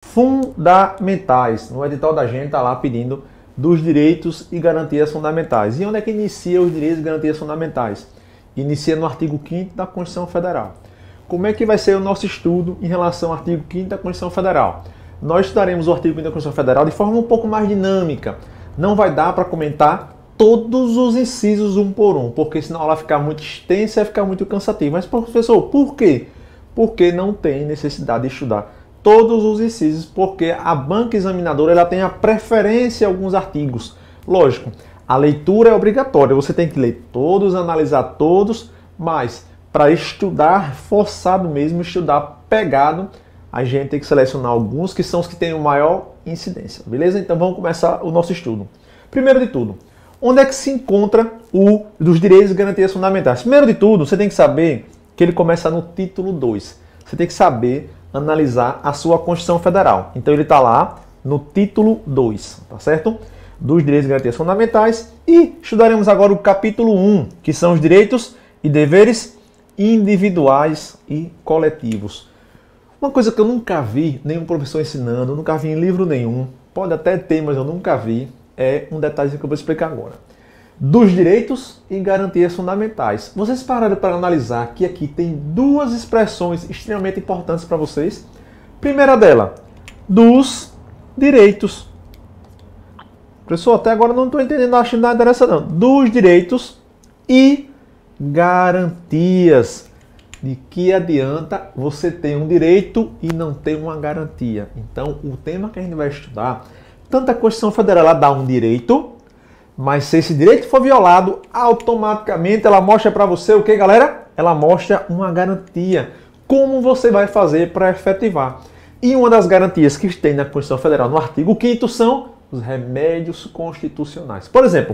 fundamentais. No edital da gente está lá pedindo dos direitos e garantias fundamentais. E onde é que inicia os direitos e garantias fundamentais? Inicia no artigo 5º da Constituição Federal. Como é que vai ser o nosso estudo em relação ao artigo 5º da Constituição Federal? Nós estudaremos o artigo 5º da Constituição Federal de forma um pouco mais dinâmica. Não vai dar para comentar todos os incisos um por um, porque senão ela vai ficar muito extensa e vai ficar muito cansativa. Mas, professor, por quê? Porque não tem necessidade de estudar todos os incisos, porque a banca examinadora ela tem a preferência em alguns artigos. Lógico, a leitura é obrigatória, você tem que ler todos, analisar todos, mas para estudar forçado mesmo, estudar pegado, a gente tem que selecionar alguns que são os que têm maior incidência, beleza? Então vamos começar o nosso estudo. Primeiro de tudo, onde é que se encontra o dos direitos e garantias fundamentais? Primeiro de tudo, você tem que saber que ele começa no título 2. Você tem que saber analisar a sua Constituição Federal. Então ele está lá no título 2, tá certo? Dos direitos e garantias fundamentais. E estudaremos agora o capítulo 1, que são os direitos e deveres individuais e coletivos. Uma coisa que eu nunca vi nenhum professor ensinando, nunca vi em livro nenhum, pode até ter, mas eu nunca vi, é um detalhe que eu vou explicar agora. Dos direitos e garantias fundamentais. Vocês pararam para analisar que aqui tem duas expressões extremamente importantes para vocês. Primeira dela, dos direitos. Professor, até agora não estou entendendo, acho nada interessante não. Dos direitos e garantias. De que adianta você ter um direito e não ter uma garantia? Então, o tema que a gente vai estudar, tanto a Constituição Federal ela dá um direito, mas se esse direito for violado, automaticamente ela mostra para você o que, galera? Ela mostra uma garantia. Como você vai fazer para efetivar? E uma das garantias que tem na Constituição Federal, no artigo 5º, são os remédios constitucionais. Por exemplo,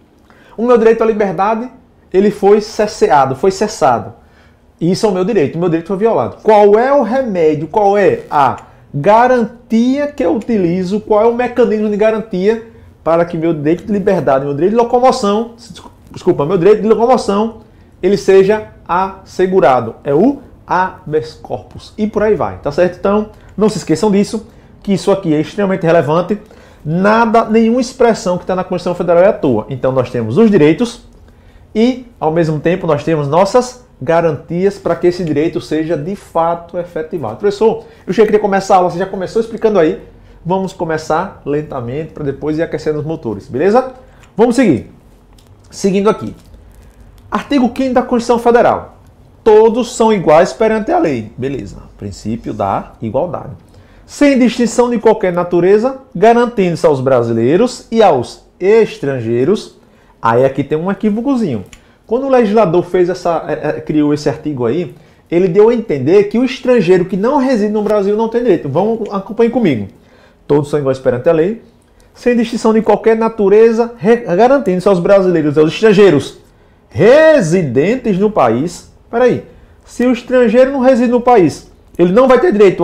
o meu direito à liberdade, ele foi cessado, foi cessado. Isso é o meu direito foi violado. Qual é o remédio, qual é a garantia que eu utilizo, qual é o mecanismo de garantia para que meu direito de liberdade, meu direito de locomoção, meu direito de locomoção, ele seja assegurado. É o habeas corpus. E por aí vai, tá certo? Então, não se esqueçam disso, que isso aqui é extremamente relevante. Nenhuma expressão que está na Constituição Federal é à toa. Então, nós temos os direitos e, ao mesmo tempo, nós temos nossas garantias para que esse direito seja de fato efetivado. Professor, eu já queria começar a aula, você já começou explicando aí. Vamos começar lentamente para depois ir aquecendo os motores, beleza? Vamos seguir. Seguindo aqui. Artigo 5º da Constituição Federal. Todos são iguais perante a lei. Beleza. Princípio da igualdade. Sem distinção de qualquer natureza, garantindo-se aos brasileiros e aos estrangeiros. Aí aqui tem um equívocozinho. Quando o legislador criou esse artigo aí, ele deu a entender que o estrangeiro que não reside no Brasil não tem direito. Acompanhem comigo. Todos são iguais perante a lei, sem distinção de qualquer natureza, garantindo-se aos brasileiros e aos estrangeiros residentes no país. Peraí, se o estrangeiro não reside no país, ele não vai ter direito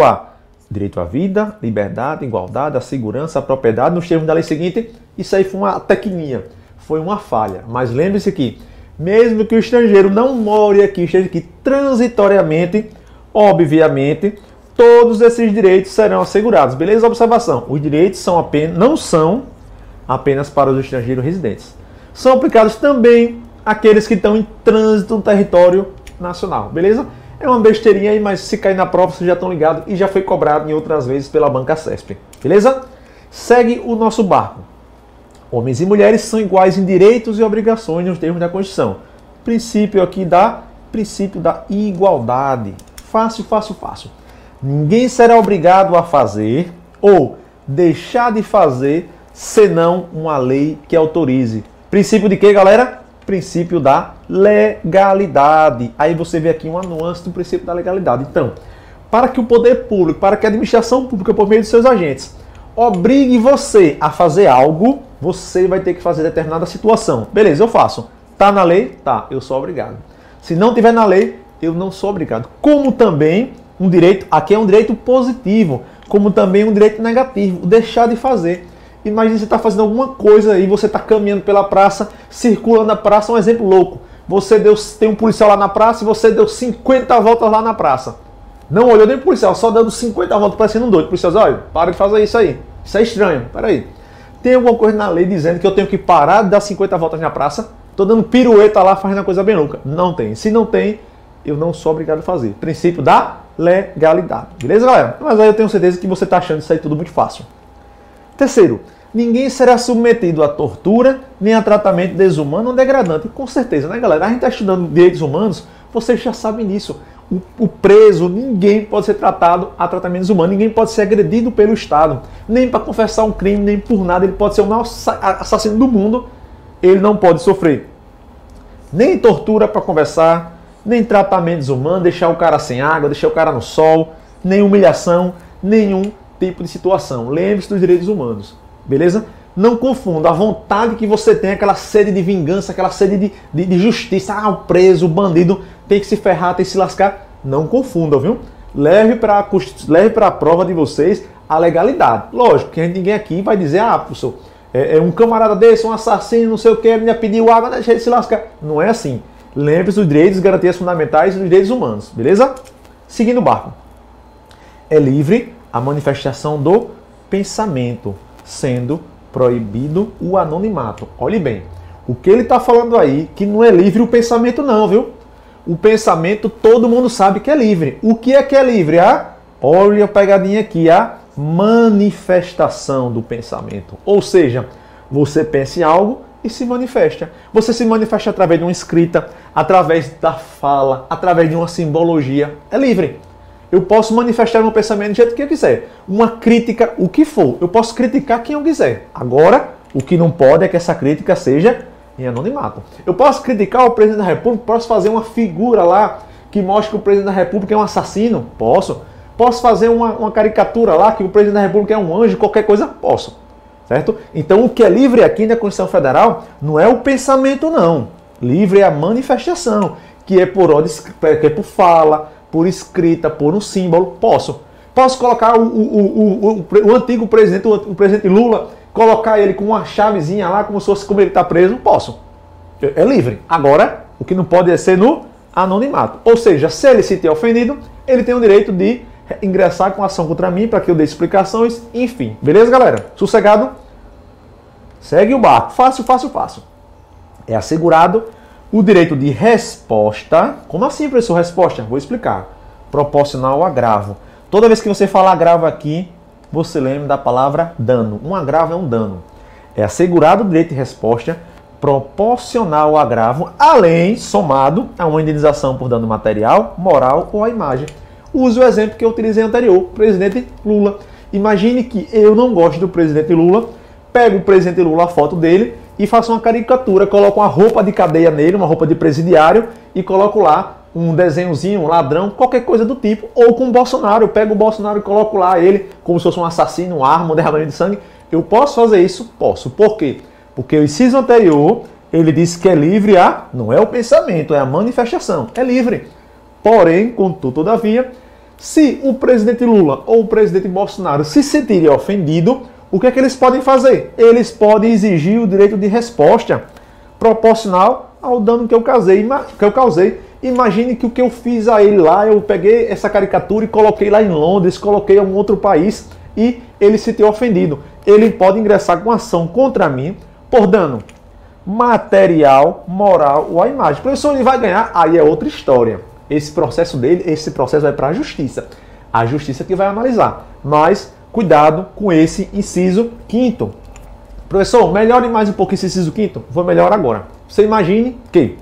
à vida, liberdade, igualdade, à segurança, à propriedade, nos termos da lei seguinte. Isso aí foi uma tecnia, foi uma falha. Mas lembre-se que mesmo que o estrangeiro não more aqui, esteja aqui transitoriamente, obviamente, todos esses direitos serão assegurados. Beleza? Observação. Os direitos não são apenas para os estrangeiros residentes. São aplicados também àqueles que estão em trânsito no território nacional. Beleza? É uma besteirinha aí, mas se cair na prova, vocês já estão ligados e já foi cobrado em outras vezes pela banca CESP. Beleza? Segue o nosso barco. Homens e mulheres são iguais em direitos e obrigações nos termos da Constituição. Princípio da igualdade. Fácil, fácil, fácil. Ninguém será obrigado a fazer ou deixar de fazer senão uma lei que autorize. Princípio de quê, galera? Princípio da legalidade. Aí você vê aqui uma nuance do princípio da legalidade. Então, para que o poder público, para que a administração pública, por meio de seus agentes, obrigue você a fazer algo, você vai ter que fazer determinada situação. Beleza, eu faço. Tá na lei? Tá, eu sou obrigado. Se não tiver na lei, eu não sou obrigado. Como também um direito, aqui é um direito positivo, como também um direito negativo, deixar de fazer. Imagina você está fazendo alguma coisa e você está caminhando pela praça, circulando na praça, um exemplo louco. Tem um policial lá na praça e você deu 50 voltas lá na praça. Não olhou nem pro policial, só dando 50 voltas parecendo um doido. O policial diz, olha, para de fazer isso aí. Isso é estranho, peraí. Tem alguma coisa na lei dizendo que eu tenho que parar de dar 50 voltas na praça? Tô dando pirueta lá, fazendo uma coisa bem louca. Não tem. Se não tem, eu não sou obrigado a fazer. Princípio da legalidade. Beleza, galera? Mas aí eu tenho certeza que você tá achando isso aí tudo muito fácil. Terceiro, ninguém será submetido a tortura, nem a tratamento desumano ou degradante. Com certeza, né, galera? A gente tá estudando direitos humanos, vocês já sabem disso. O preso, ninguém pode ser tratado a tratamento desumano, ninguém pode ser agredido pelo Estado, nem para confessar um crime, nem por nada. Ele pode ser o maior assassino do mundo, ele não pode sofrer nem tortura para conversar, nem tratamento desumano, deixar o cara sem água, deixar o cara no sol, nem humilhação, nenhum tipo de situação. Lembre-se dos direitos humanos, beleza? Não confunda a vontade que você tem, aquela sede de vingança, aquela sede de justiça. Ah, o preso, o bandido tem que se ferrar, tem que se lascar. Não confunda, viu? Leve para a prova de vocês a legalidade. Lógico que ninguém aqui vai dizer, ah, professor, um camarada desse, um assassino, não sei o que, ele me pediu água, deixa ele se lascar. Não é assim. Lembre-se dos direitos, garantias fundamentais e dos direitos humanos, beleza? Seguindo o barco. É livre a manifestação do pensamento, sendo proibido o anonimato. Olhe bem, o que ele está falando aí, que não é livre o pensamento não, viu? O pensamento todo mundo sabe que é livre. O que é livre? Olha a pegadinha aqui, a manifestação do pensamento. Ou seja, você pensa em algo e se manifesta. Você se manifesta através de uma escrita, através da fala, através de uma simbologia. É livre. Eu posso manifestar meu pensamento do jeito que eu quiser. Uma crítica, o que for. Eu posso criticar quem eu quiser. Agora, o que não pode é que essa crítica seja em anonimato. Eu posso criticar o presidente da República, posso fazer uma figura lá que mostre que o presidente da República é um assassino? Posso. Posso fazer uma caricatura lá que o presidente da República é um anjo, qualquer coisa? Posso. Certo? Então, o que é livre aqui na Constituição Federal não é o pensamento, não. Livre é a manifestação, que é por ordem, que é por fala, por escrita, por um símbolo. Posso colocar o antigo presidente, o presidente Lula, colocar ele com uma chavezinha lá, como se fosse como ele está preso? Posso. É livre. Agora, o que não pode é ser no anonimato. Ou seja, se ele se ter ofendido, ele tem o direito de ingressar com ação contra mim para que eu dê explicações, enfim. Beleza, galera? Sossegado? Segue o barco. Fácil, fácil, fácil. É assegurado o direito de resposta. Como assim, professor? Resposta? Vou explicar. Proporcional ao agravo. Toda vez que você falar agravo aqui, você lembra da palavra dano. Um agravo é um dano. É assegurado o direito de resposta proporcional ao agravo, além, somado a uma indenização por dano material, moral ou à imagem. Use o exemplo que eu utilizei anterior, presidente Lula. Imagine que eu não gosto do presidente Lula, pego o presidente Lula, a foto dele, e faço uma caricatura, coloco uma roupa de cadeia nele, uma roupa de presidiário, e coloco lá um desenhozinho, um ladrão, qualquer coisa do tipo. Ou com o Bolsonaro, eu pego o Bolsonaro e coloco lá ele como se fosse um assassino, uma arma, um derramamento de sangue. Eu posso fazer isso? Posso. Por quê? Porque o inciso anterior, ele disse que é livre não é o pensamento, é a manifestação. É livre. Porém, contudo, todavia, se o presidente Lula ou o presidente Bolsonaro se sentirem ofendidos, o que é que eles podem fazer? Eles podem exigir o direito de resposta proporcional ao dano que eu causei. Imagine que o que eu fiz a ele lá, eu peguei essa caricatura e coloquei lá em Londres, coloquei em um outro país e ele se ter ofendido. Ele pode ingressar com ação contra mim por dano material, moral ou à imagem. Professor, ele vai ganhar? Aí é outra história. Esse processo vai para a justiça. A justiça que vai analisar. Mas cuidado com esse inciso 5º. Professor, melhore mais um pouco esse inciso 5º? Vou melhorar agora. Você imagine que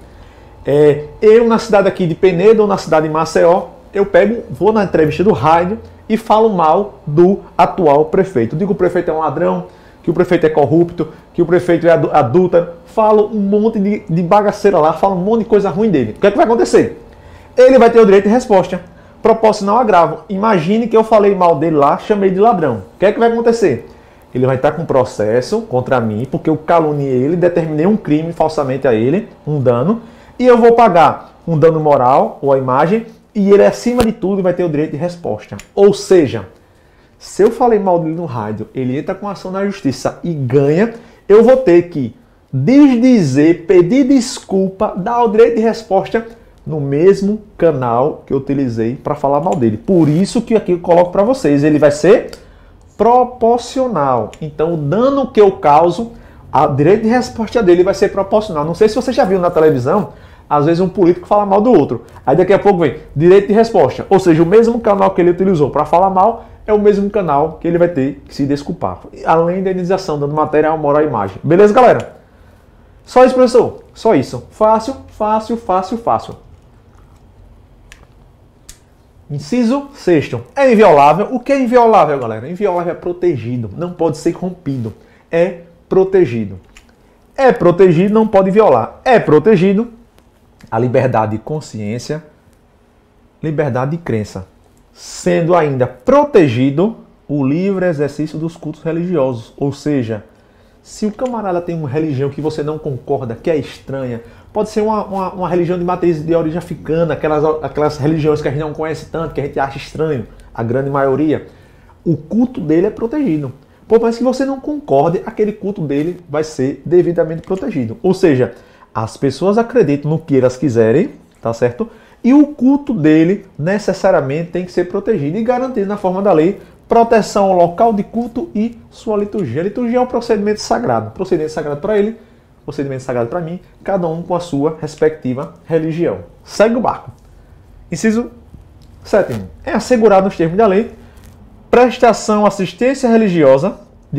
eu na cidade aqui de Penedo ou na cidade de Maceió, vou na entrevista do rádio e falo mal do atual prefeito. Digo que o prefeito é um ladrão, que o prefeito é corrupto, que o prefeito é adúltero. Falo um monte de bagaceira lá, falo um monte de coisa ruim dele. O que é que vai acontecer? Ele vai ter o direito de resposta proporcional ao agravo. Imagine que eu falei mal dele lá, chamei de ladrão. O que é que vai acontecer? Ele vai estar com processo contra mim, porque eu caluniei ele, determinei um crime falsamente a ele, um dano, e eu vou pagar um dano moral ou a imagem, e ele, acima de tudo, vai ter o direito de resposta. Ou seja, se eu falei mal dele no rádio, ele entra com ação na justiça e ganha, eu vou ter que desdizer, pedir desculpa, dar o direito de resposta no mesmo canal que eu utilizei para falar mal dele. Por isso que aqui eu coloco para vocês, ele vai ser proporcional. Então o dano que eu causo, a direito de resposta dele vai ser proporcional. Não sei se você já viu na televisão, às vezes um político fala mal do outro. Aí daqui a pouco vem direito de resposta. Ou seja, o mesmo canal que ele utilizou para falar mal é o mesmo canal que ele vai ter que se desculpar. Além da indenização, dando material, moral e imagem. Beleza, galera? Só isso, professor. Só isso. Fácil, fácil, fácil, fácil. Inciso 6. É inviolável. O que é inviolável, galera? Inviolável é protegido. Não pode ser rompido. É protegido. É protegido, não pode violar. É protegido a liberdade de consciência, liberdade de crença. Sendo ainda protegido o livre exercício dos cultos religiosos. Ou seja, se o camarada tem uma religião que você não concorda, que é estranha, pode ser uma religião de matriz de origem africana, aquelas religiões que a gente não conhece tanto, que a gente acha estranho, a grande maioria, o culto dele é protegido. Por mais que você não concorde, aquele culto dele vai ser devidamente protegido. Ou seja, as pessoas acreditam no que elas quiserem, tá certo? E o culto dele necessariamente tem que ser protegido e garantido na forma da lei, proteção ao local de culto e sua liturgia. A liturgia é um procedimento sagrado. Procedimento sagrado para ele, procedimento sagrado para mim, cada um com a sua respectiva religião. Segue o barco. Inciso 7. É assegurado nos termos da lei prestação assistência religiosa,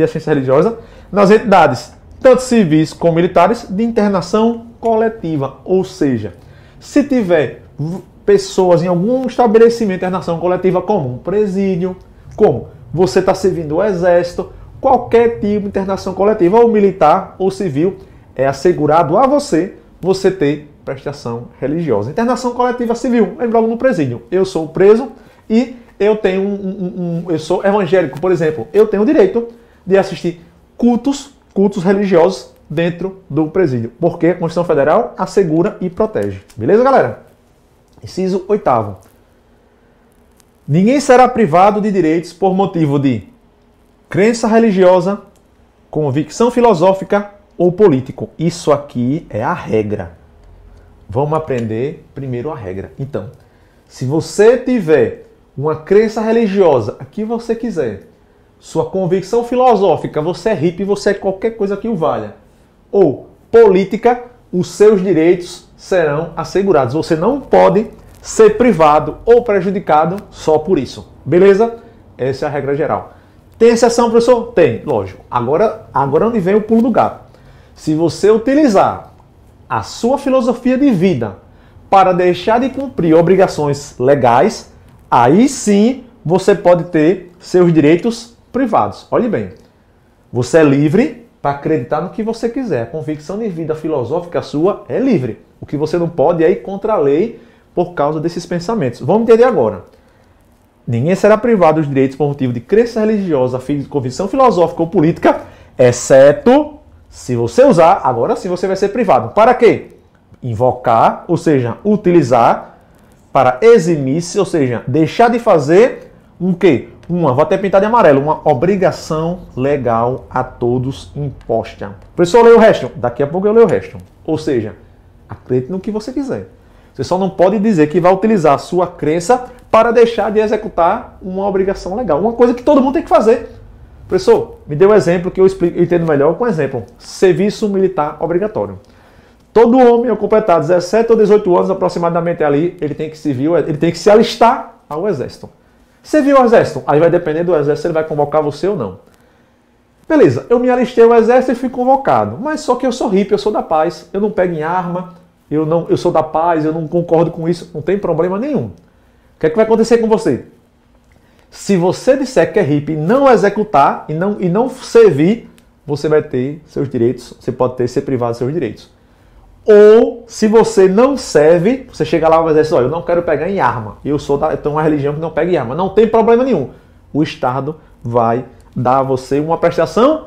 nas entidades, tanto civis como militares, de internação coletiva. Ou seja, se tiver pessoas em algum estabelecimento de internação coletiva, como um presídio, como você está servindo o exército, qualquer tipo de internação coletiva, ou militar ou civil, é assegurado a você ter prestação religiosa. Internação coletiva civil, lembra logo no presídio. Eu sou preso e eu tenho eu sou evangélico, por exemplo. Eu tenho o direito de assistir cultos religiosos dentro do presídio, porque a Constituição Federal assegura e protege. Beleza, galera? Inciso 8º. Ninguém será privado de direitos por motivo de crença religiosa, convicção filosófica ou político. Isso aqui é a regra. Vamos aprender primeiro a regra. Então, se você tiver uma crença religiosa, a que você quiser, sua convicção filosófica, você é hippie, você é qualquer coisa que o valha, ou política, os seus direitos serão assegurados. Você não pode ser privado ou prejudicado só por isso. Beleza? Essa é a regra geral. Tem exceção, professor? Tem, lógico. Agora onde vem o pulo do gato. Se você utilizar a sua filosofia de vida para deixar de cumprir obrigações legais, aí sim você pode ter seus direitos privados. Olhe bem, você é livre para acreditar no que você quiser. A convicção de vida filosófica sua é livre. O que você não pode é ir contra a lei por causa desses pensamentos. Vamos entender agora. Ninguém será privado dos direitos por motivo de crença religiosa, convicção filosófica ou política, exceto se você usar, agora sim você vai ser privado. Para quê? Invocar, ou seja, utilizar para eximir-se, ou seja, deixar de fazer um quê? Vou até pintar de amarelo, uma obrigação legal a todos imposta. Professor, leia o resto. Daqui a pouco eu leio o resto. Ou seja, acredite no que você quiser. Você só não pode dizer que vai utilizar a sua crença para deixar de executar uma obrigação legal. Uma coisa que todo mundo tem que fazer. Professor, me dê um exemplo que eu entendo melhor com exemplo. Serviço militar obrigatório. Todo homem ao completar 17 ou 18 anos aproximadamente ali, ele tem que se alistar ao exército. Serviu ao exército, aí vai depender do exército se ele vai convocar você ou não. Beleza, eu me alistei ao exército e fui convocado. Mas só que eu sou hippie, eu sou da paz, eu não pego em arma, eu sou da paz, eu não concordo com isso, não tem problema nenhum. O que é que vai acontecer com você? Se você disser que é hippie e não executar e não servir, você vai ter seus direitos, você pode ser privado dos seus direitos. Ou, se você não serve, você chega lá e vai dizer, olha, eu não quero pegar em arma, eu tenho uma religião que não pega em arma. Não tem problema nenhum. O Estado vai dar a você uma prestação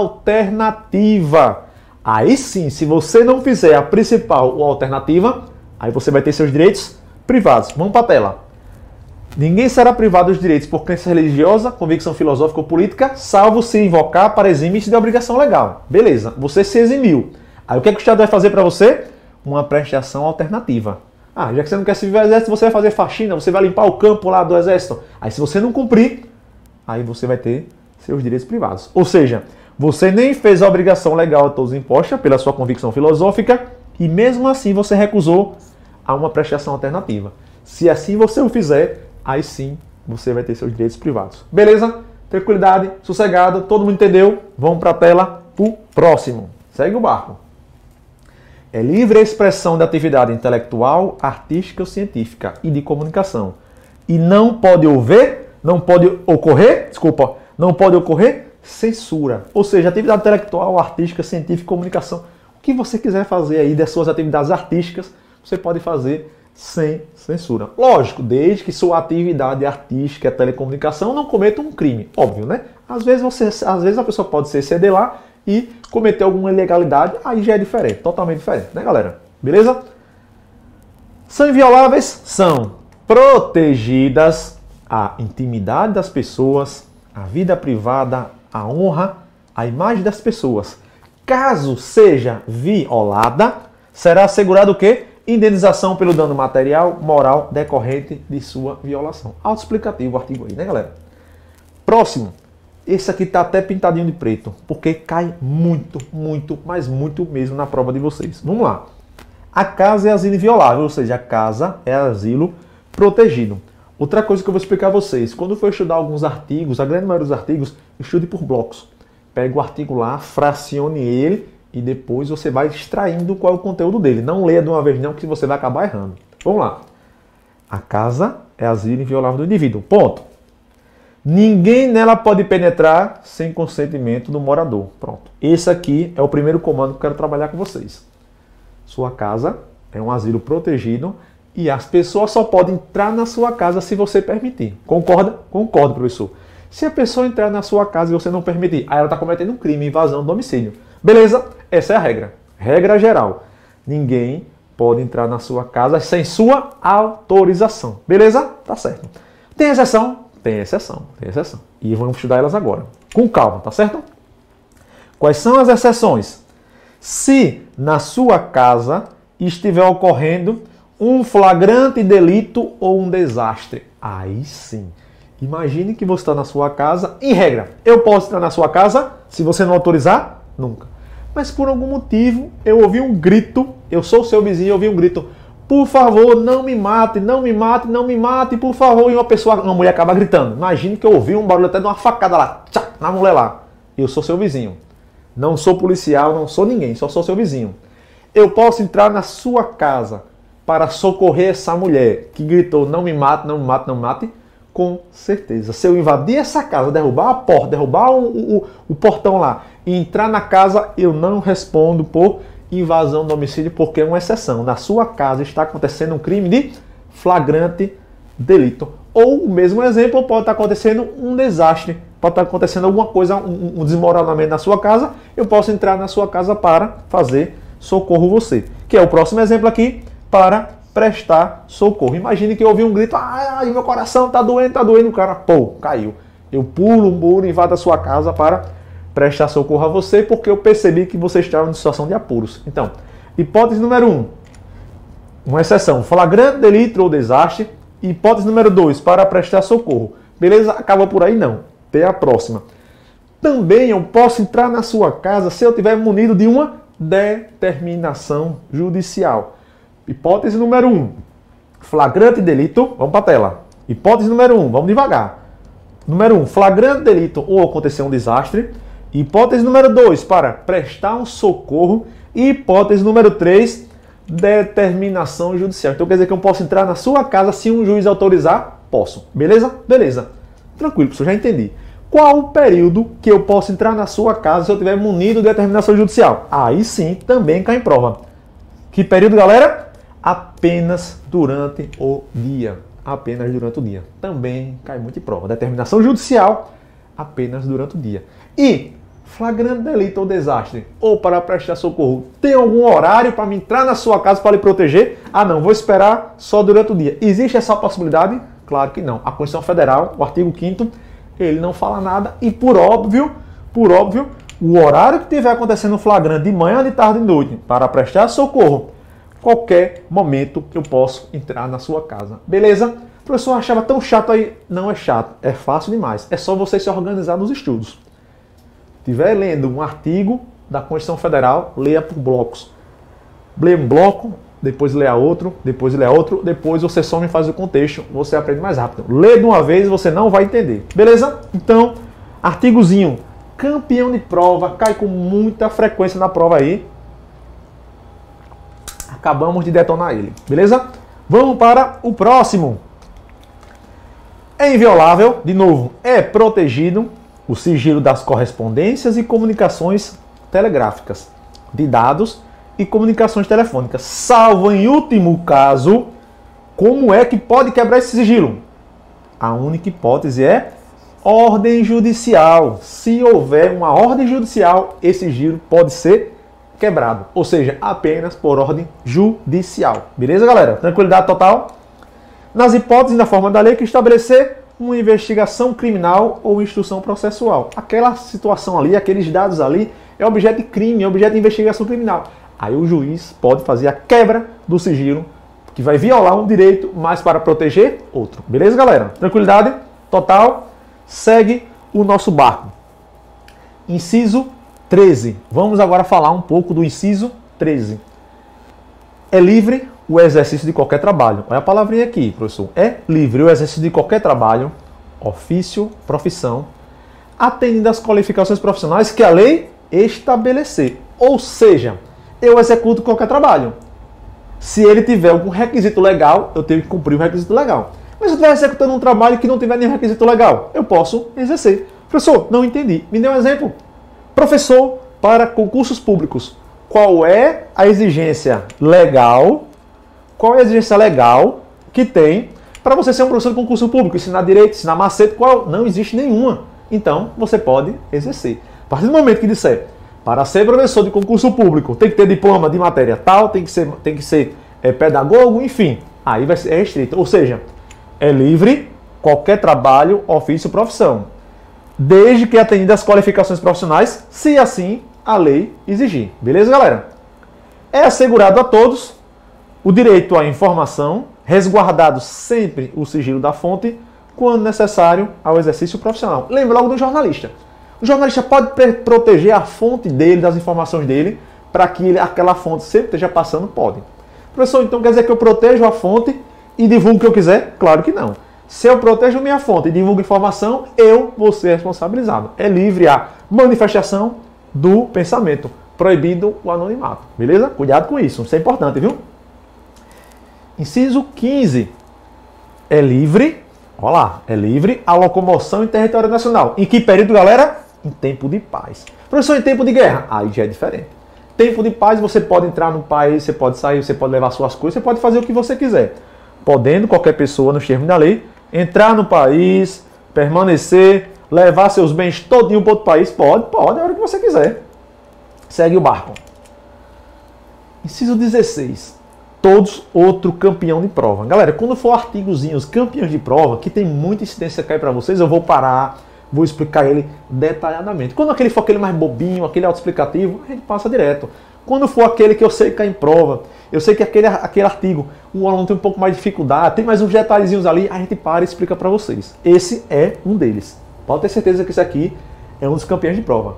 alternativa. Aí sim, se você não fizer a principal ou a alternativa, aí você vai ter seus direitos privados. Vamos para a tela. Ninguém será privado dos direitos por crença religiosa, convicção filosófica ou política, salvo se invocar para eximir-se de obrigação legal. Beleza, você se eximiu. Aí o que é que o Estado vai fazer para você? Uma prestação alternativa. Ah, já que você não quer servir o exército, você vai fazer faxina, você vai limpar o campo lá do exército. Aí se você não cumprir, aí você vai ter seus direitos privados. Ou seja, você nem fez a obrigação legal a todos imposta pela sua convicção filosófica e mesmo assim você recusou a uma prestação alternativa. Se assim você o fizer, aí sim você vai ter seus direitos privados. Beleza? Tranquilidade, sossegado, todo mundo entendeu? Vamos para a tela, o próximo. Segue o barco. É livre a expressão de atividade intelectual, artística ou científica e de comunicação. E não pode ocorrer censura. Ou seja, atividade intelectual, artística, científica e comunicação. O que você quiser fazer aí das suas atividades artísticas, você pode fazer sem censura. Lógico, desde que sua atividade artística, telecomunicação, não cometa um crime. Óbvio, né? Às vezes a pessoa pode se exceder lá e cometer alguma ilegalidade, aí já é diferente, totalmente diferente, né, galera? Beleza? São invioláveis? São protegidas a intimidade das pessoas, a vida privada, a honra, a imagem das pessoas. Caso seja violada, será assegurado o quê? Indenização pelo dano material, moral decorrente de sua violação. Autoexplicativo o artigo aí, né, galera? Próximo. Esse aqui tá até pintadinho de preto, porque cai muito, mas muito mesmo na prova de vocês. Vamos lá. A casa é asilo inviolável, ou seja, a casa é asilo protegido. Outra coisa que eu vou explicar a vocês, quando for estudar alguns artigos, a grande maioria dos artigos, estude por blocos. Pega o artigo lá, fracione ele e depois você vai extraindo qual é o conteúdo dele. Não leia de uma vez não, que você vai acabar errando. Vamos lá. A casa é asilo inviolável do indivíduo. Ponto. Ninguém nela pode penetrar sem consentimento do morador. Pronto. Esse aqui é o primeiro comando que eu quero trabalhar com vocês. Sua casa é um asilo protegido e as pessoas só podem entrar na sua casa se você permitir. Concorda? Concordo, professor. Se a pessoa entrar na sua casa e você não permitir, aí ela está cometendo um crime, invasão do domicílio. Beleza? Essa é a regra. Regra geral. Ninguém pode entrar na sua casa sem sua autorização. Beleza? Tá certo. Tem exceção? Tem exceção. E vamos estudar elas agora. Com calma, tá certo? Quais são as exceções? Se na sua casa estiver ocorrendo um flagrante delito ou um desastre. Aí sim. Imagine que você está na sua casa. Em regra, eu posso entrar na sua casa se você não autorizar? Nunca. Mas por algum motivo eu ouvi um grito. Eu sou o seu vizinho, eu ouvi um grito. Por favor, não me mate, por favor. E uma mulher acaba gritando. Imagine que eu ouvi um barulho até de uma facada lá, tchac, na mulher lá. Eu sou seu vizinho. Não sou policial, não sou ninguém, só sou seu vizinho. Eu posso entrar na sua casa para socorrer essa mulher que gritou, não me mate, não me mate, não me mate? Com certeza. Se eu invadir essa casa, derrubar a porta, derrubar o portão lá e entrar na casa, eu não respondo por invasão do domicílio, porque é uma exceção. Na sua casa está acontecendo um crime de flagrante delito. Ou o mesmo exemplo, pode estar acontecendo um desastre, pode estar acontecendo alguma coisa, um desmoronamento na sua casa, eu posso entrar na sua casa para fazer socorro você. Que é o próximo exemplo aqui, para prestar socorro. Imagine que eu ouvi um grito, ai, meu coração tá doendo, o cara, pô, caiu. Eu pulo um muro, invado a sua casa para prestar socorro a você, porque eu percebi que você estava em situação de apuros. Então, hipótese número 1, uma exceção, flagrante delito ou desastre. Hipótese número 2, para prestar socorro. Beleza? Acaba por aí? Não. Tem a próxima. Também eu posso entrar na sua casa se eu estiver munido de uma determinação judicial. Hipótese número 1, flagrante delito. Vamos para a tela. Hipótese número 1, vamos devagar. Número 1, flagrante delito ou acontecer um desastre. Hipótese número 2, para prestar um socorro. E hipótese número 3, determinação judicial. Então quer dizer que eu posso entrar na sua casa se um juiz autorizar? Posso. Beleza? Beleza. Tranquilo, professor, já entendi. Qual o período que eu posso entrar na sua casa se eu estiver munido de determinação judicial? Aí sim, também cai em prova. Que período, galera? Apenas durante o dia. Apenas durante o dia. Também cai muito em prova. Determinação judicial, apenas durante o dia. E flagrante delito ou desastre, ou para prestar socorro, tem algum horário para me entrar na sua casa para lhe proteger? Ah, não, vou esperar só durante o dia. Existe essa possibilidade? Claro que não. A Constituição Federal, o artigo 5º, ele não fala nada e, por óbvio, o horário que estiver acontecendo flagrante de manhã, de tarde e de noite, para prestar socorro, qualquer momento eu posso entrar na sua casa. Beleza? O professor achava tão chato aí. Não é chato, é fácil demais. É só você se organizar nos estudos. Estiver lendo um artigo da Constituição Federal, leia por blocos. Leia um bloco, depois leia outro, depois leia outro, depois você some e faz o contexto, você aprende mais rápido. Lê de uma vez, você não vai entender. Beleza? Então, artigozinho, campeão de prova, cai com muita frequência na prova aí. Acabamos de detonar ele. Beleza? Vamos para o próximo. É inviolável, de novo, é protegido o sigilo das correspondências e comunicações telegráficas, de dados e comunicações telefônicas, salvo em último caso, como é que pode quebrar esse sigilo? A única hipótese é ordem judicial. Se houver uma ordem judicial, esse sigilo pode ser quebrado, ou seja, apenas por ordem judicial. Beleza, galera? Tranquilidade total? Nas hipóteses da forma da lei que estabelecer uma investigação criminal ou instrução processual. Aquela situação ali, aqueles dados ali, é objeto de crime, é objeto de investigação criminal. Aí o juiz pode fazer a quebra do sigilo, que vai violar um direito, mas para proteger outro. Beleza, galera? Tranquilidade total? Segue o nosso barco. Inciso 13. Vamos agora falar um pouco do inciso 13. É livre o exercício de qualquer trabalho. Olha a palavrinha aqui, professor. É livre o exercício de qualquer trabalho, ofício, profissão, atendendo às qualificações profissionais que a lei estabelecer. Ou seja, eu executo qualquer trabalho. Se ele tiver algum requisito legal, eu tenho que cumprir o requisito legal. Mas se eu estiver executando um trabalho que não tiver nenhum requisito legal, eu posso exercer. Professor, não entendi. Me dê um exemplo. Professor para concursos públicos. Qual é a exigência legal? Qual é a exigência legal que tem para você ser um professor de concurso público? Ensinar direito, ensinar macete? Qual? Não existe nenhuma. Então, você pode exercer. A partir do momento que disser, para ser professor de concurso público, tem que ter diploma de matéria tal, tem que ser pedagogo, enfim. Aí vai ser restrito. Ou seja, é livre qualquer trabalho, ofício, profissão. Desde que atenda às qualificações profissionais, se assim a lei exigir. Beleza, galera? É assegurado a todos o direito à informação, resguardado sempre o sigilo da fonte, quando necessário ao exercício profissional. Lembra logo do jornalista. O jornalista pode proteger a fonte dele, das informações dele, para que aquela fonte sempre esteja passando? Pode. Professor, então quer dizer que eu protejo a fonte e divulgo o que eu quiser? Claro que não. Se eu protejo minha fonte e divulgo informação, eu vou ser responsabilizado. É livre a manifestação do pensamento. Proibido o anonimato. Beleza? Cuidado com isso. Isso é importante, viu? Inciso 15. É livre, olha lá, é livre a locomoção em território nacional. Em que período, galera? Em tempo de paz. Professor, em tempo de guerra? Aí já é diferente. Tempo de paz, você pode entrar no país, você pode sair, você pode levar suas coisas, você pode fazer o que você quiser. Podendo qualquer pessoa, nos termos da lei, entrar no país, permanecer, levar seus bens todinho para outro país? Pode, a hora que você quiser. Segue o barco. Inciso 16. Todos outro campeão de prova. Galera, quando for artigozinhos campeões de prova, que tem muita incidência cair para vocês, eu vou parar, vou explicar ele detalhadamente. Quando aquele for aquele mais bobinho, aquele autoexplicativo, a gente passa direto. Quando for aquele que eu sei que cai em prova, eu sei que aquele artigo, o aluno tem um pouco mais de dificuldade, tem mais uns detalhezinhos ali, a gente para e explica para vocês. Esse é um deles. Pode ter certeza que esse aqui é um dos campeões de prova.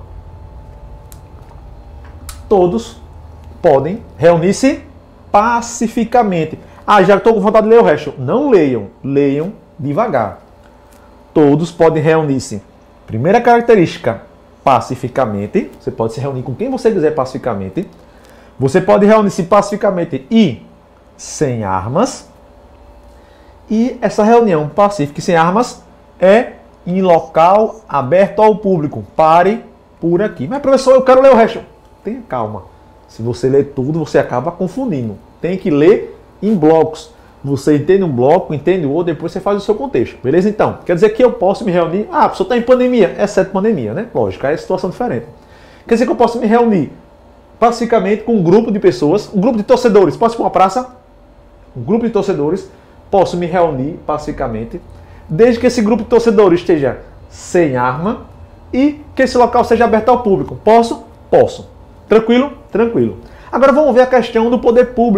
Todos podem reunir-se pacificamente. Ah, já estou com vontade de ler o resto. Não leiam, leiam devagar. Todos podem reunir-se. Primeira característica, pacificamente. Você pode se reunir com quem você quiser pacificamente. Você pode reunir-se pacificamente e sem armas. E essa reunião pacífica e sem armas é em local aberto ao público. Pare por aqui. Mas, professor, eu quero ler o resto. Tenha calma. Se você ler tudo, você acaba confundindo. Tem que ler em blocos. Você entende um bloco, entende o outro, depois você faz o seu contexto. Beleza? Então, quer dizer que eu posso me reunir... Ah, a pessoa está em pandemia. Exceto pandemia, né? Lógico, aí é situação diferente. Quer dizer que eu posso me reunir pacificamente com um grupo de pessoas, um grupo de torcedores. Posso ir para uma praça? Um grupo de torcedores. Posso me reunir pacificamente, desde que esse grupo de torcedores esteja sem arma e que esse local seja aberto ao público. Posso? Posso. Tranquilo? Tranquilo. Agora vamos ver a questão do poder público.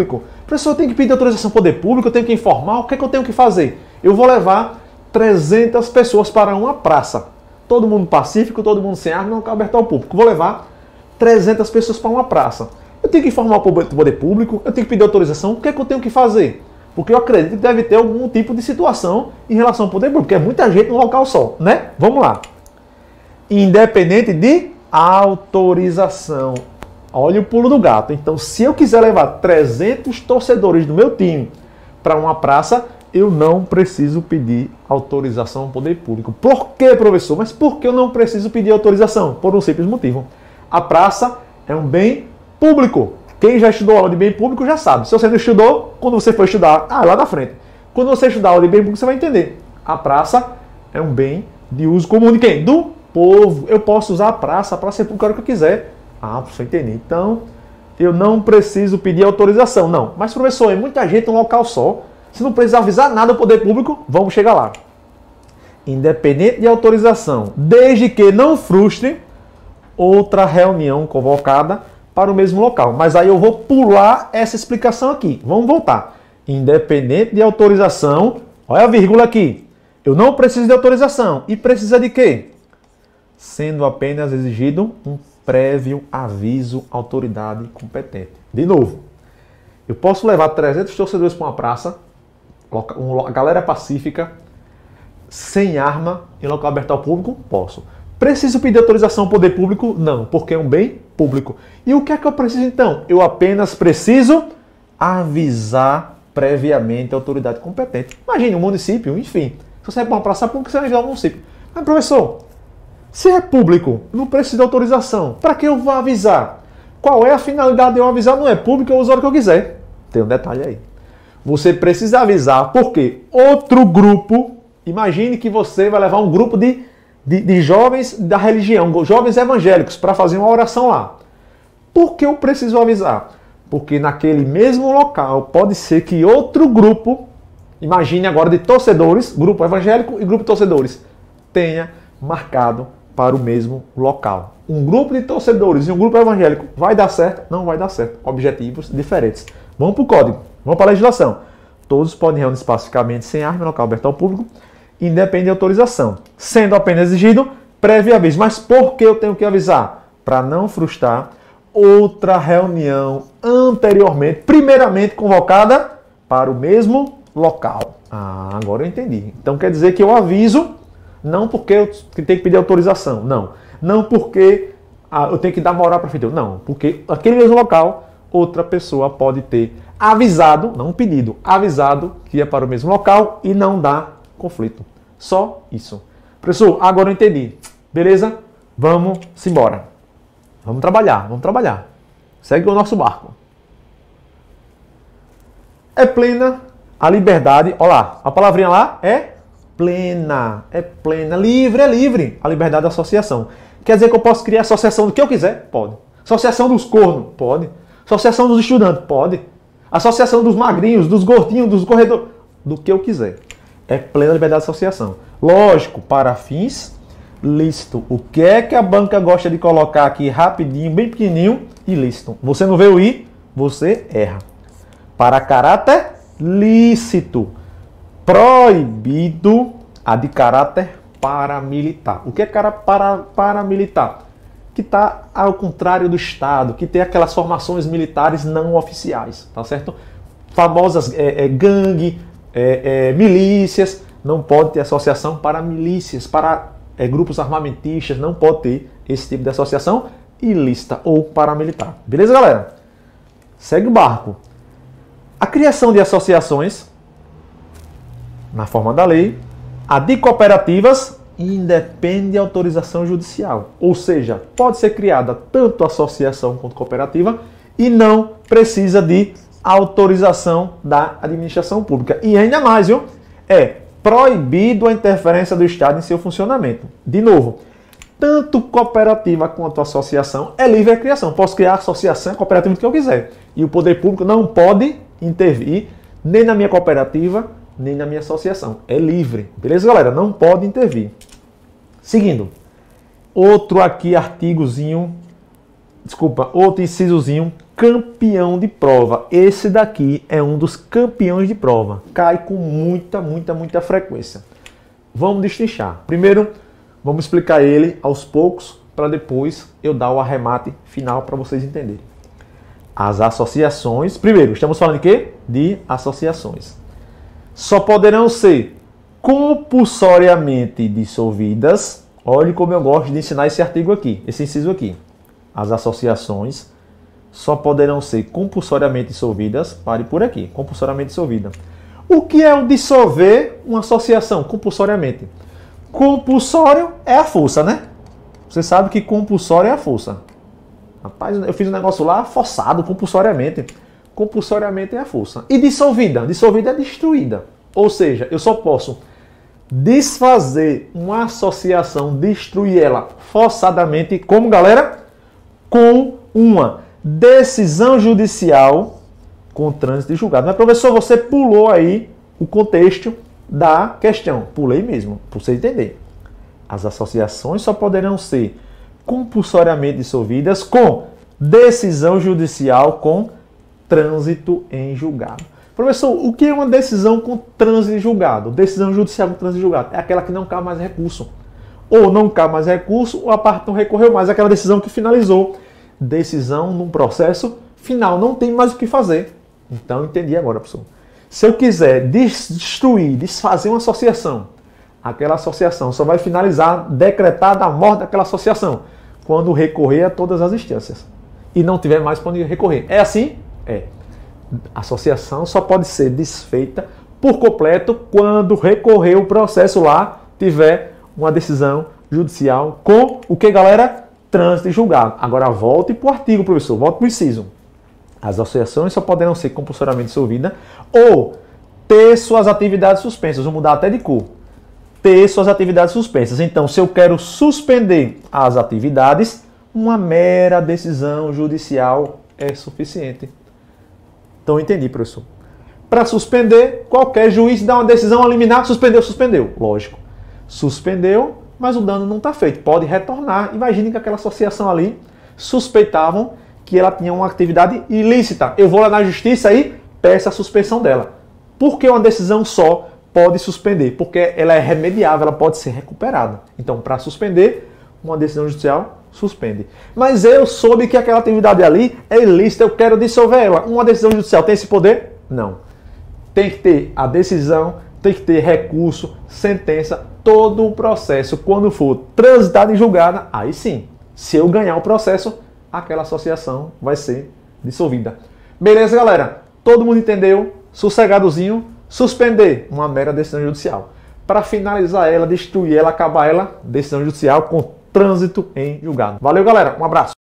Professor, eu tenho que pedir autorização ao poder público, eu tenho que informar, o que é que eu tenho que fazer? Eu vou levar 300 pessoas para uma praça. Todo mundo pacífico, todo mundo sem arma, não aberto ao público. Vou levar 300 pessoas para uma praça. Eu tenho que informar o poder público, eu tenho que pedir autorização, o que é que eu tenho que fazer? Porque eu acredito que deve ter algum tipo de situação em relação ao poder público, porque é muita gente num local só, né? Vamos lá. Independente de autorização. Olha o pulo do gato. Então, se eu quiser levar 300 torcedores do meu time para uma praça, eu não preciso pedir autorização ao poder público. Por quê, professor? Mas por que eu não preciso pedir autorização? Por um simples motivo. A praça é um bem público. Quem já estudou aula de bem público já sabe. Se você não estudou, quando você for estudar, lá na frente. Quando você estudar aula de bem público, você vai entender. A praça é um bem de uso comum de quem? Do povo. Eu posso usar a praça para ser público que eu quiser. Você entender. Então, eu não preciso pedir autorização. Não. Mas, professor, é muita gente em um local só. Se não precisa avisar nada ao poder público, vamos chegar lá. Independente de autorização, desde que não frustre outra reunião convocada para o mesmo local. Mas aí eu vou pular essa explicação aqui. Vamos voltar. Independente de autorização, olha a vírgula aqui. Eu não preciso de autorização. E precisa de quê? Sendo apenas exigido um prévio aviso à autoridade competente. De novo, eu posso levar 300 torcedores para uma praça, uma galera pacífica, sem arma, em local aberto ao público? Posso. Preciso pedir autorização ao poder público? Não, porque é um bem público. E o que é que eu preciso então? Eu apenas preciso avisar previamente a autoridade competente. Imagine um município, enfim. Se você vai para uma praça pública, você vai avisar o município. Mas, professor, se é público, não precisa de autorização. Para que eu vou avisar? Qual é a finalidade de eu avisar? Não é público, eu uso a hora que eu quiser. Tem um detalhe aí. Você precisa avisar porque outro grupo, imagine que você vai levar um grupo de jovens da religião, jovens evangélicos, para fazer uma oração lá. Por que eu preciso avisar? Porque naquele mesmo local pode ser que outro grupo, imagine agora de torcedores, grupo evangélico e grupo de torcedores, tenha marcado para o mesmo local. Um grupo de torcedores e um grupo evangélico vai dar certo? Não vai dar certo. Objetivos diferentes. Vamos para o código, vamos para a legislação. Todos podem reunir pacificamente sem arma em local aberto ao público, independente de autorização, sendo apenas exigido prévio aviso. Mas por que eu tenho que avisar? Para não frustrar outra reunião anteriormente, primeiramente convocada para o mesmo local. Agora eu entendi. Então quer dizer que eu aviso, não porque eu tenho que pedir autorização, não. Não porque eu tenho que dar moral para a prefeitura, não. Porque aquele mesmo local, outra pessoa pode ter avisado, não pedido, avisado que ia para o mesmo local e não dá conflito. Só isso. Professor, agora eu entendi. Beleza? Vamos embora. Vamos trabalhar, vamos trabalhar. Segue o nosso barco. É plena a liberdade. Olha lá, a palavrinha lá é plena. É plena. Livre é livre. A liberdade da associação. Quer dizer que eu posso criar associação do que eu quiser? Pode. Associação dos cornos? Pode. Associação dos estudantes? Pode. Associação dos magrinhos, dos gordinhos, dos corredores? Do que eu quiser. É plena liberdade de associação. Lógico, para fins lícito. O que é que a banca gosta de colocar aqui rapidinho, bem pequenininho? Ilícito. Você não vê o I? Você erra. Para caráter lícito. Proibido a de caráter paramilitar. O que é paramilitar? Que está ao contrário do Estado, que tem aquelas formações militares não oficiais, tá certo? Famosas gangue, milícias, não pode ter associação para milícias, para grupos armamentistas, não pode ter esse tipo de associação ilícita ou paramilitar. Beleza, galera? Segue o barco. A criação de associações, na forma da lei, a de cooperativas, independe de autorização judicial. Ou seja, pode ser criada tanto associação quanto cooperativa e não precisa de autorização da administração pública. E ainda mais, viu? É proibido a interferência do Estado em seu funcionamento. De novo, tanto cooperativa quanto associação é livre a criação. Posso criar associação e cooperativa do que eu quiser. E o poder público não pode intervir nem na minha cooperativa, nem na minha associação. É livre. Beleza, galera? Não pode intervir. Seguindo. Outro aqui, outro incisozinho campeão de prova. Esse daqui é um dos campeões de prova. Cai com muita frequência. Vamos destrinchar. Primeiro, vamos explicar ele aos poucos, para depois eu dar o arremate final para vocês entenderem. As associações. Primeiro, estamos falando de quê? De associações. Só poderão ser compulsoriamente dissolvidas. Olhe como eu gosto de ensinar esse artigo aqui, esse inciso aqui. As associações só poderão ser compulsoriamente dissolvidas. Pare por aqui, compulsoriamente dissolvida. O que é o dissolver uma associação compulsoriamente? Compulsório é a força, né? Você sabe que compulsório é a força. Rapaz, eu fiz um negócio lá forçado, compulsoriamente. Compulsoriamente é a força. E dissolvida? Dissolvida é destruída. Ou seja, eu só posso desfazer uma associação, destruir ela forçadamente, como, galera? Com uma decisão judicial com trânsito de julgado. Mas, professor, você pulou aí o contexto da questão. Pulei mesmo, para você entender. As associações só poderão ser compulsoriamente dissolvidas com decisão judicial com trânsito em julgado. Professor, o que é uma decisão com trânsito em julgado? Decisão judicial com trânsito em julgado é aquela que não cabe mais recurso. Ou não cabe mais recurso, ou a parte não recorreu mais. É aquela decisão que finalizou. Decisão num processo final. Não tem mais o que fazer. Então, entendi agora, professor. Se eu quiser destruir, desfazer uma associação, aquela associação só vai finalizar decretada a morte daquela associação quando recorrer a todas as instâncias. E não tiver mais para onde recorrer. É assim? É. A associação só pode ser desfeita por completo quando recorrer o processo lá tiver uma decisão judicial com o que, galera? Trânsito e julgado. Agora volte para o artigo, professor. Volte para o inciso. As associações só poderão ser compulsoriamente dissolvidas ou ter suas atividades suspensas. Vou mudar até de cor. Ter suas atividades suspensas. Então, se eu quero suspender as atividades, uma mera decisão judicial é suficiente. Então, entendi, professor. Para suspender, qualquer juiz dá uma decisão liminar, suspendeu. Lógico. Suspendeu, mas o dano não está feito. Pode retornar. Imagine que aquela associação ali suspeitavam que ela tinha uma atividade ilícita. Eu vou lá na justiça e peço a suspensão dela. Por que uma decisão só pode suspender? Porque ela é remediável, ela pode ser recuperada. Então, para suspender, uma decisão judicial suspende. Mas eu soube que aquela atividade ali é ilícita, eu quero dissolver ela. Uma decisão judicial tem esse poder? Não. Tem que ter a decisão, tem que ter recurso, sentença, todo o processo. Quando for transitado em julgada, aí sim, se eu ganhar o processo, aquela associação vai ser dissolvida. Beleza, galera? Todo mundo entendeu? Sossegadozinho? Suspender uma mera decisão judicial. Para finalizar ela, destruir ela, acabar ela, decisão judicial com trânsito em julgado. Valeu, galera. Um abraço.